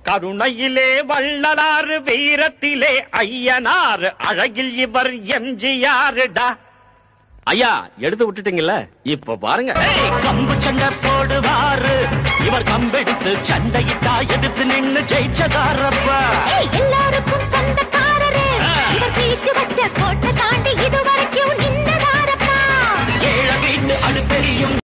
கருணையிலே வள்ளலாறு, வீரத்திலே ஐயனார், அழகில் இவர் எம்ஜிஆருடா. ஐயா எடுத்து விட்டுட்டீங்கல்ல, இப்ப பாருங்க. கம்பு சண்டை போடுவாரு இவர், கம்பெடுத்து சண்டையிட்டா எதிர்த்து நின்னு ஜெயிச்சதாரப்பா. எல்லாருக்கும் சண்டை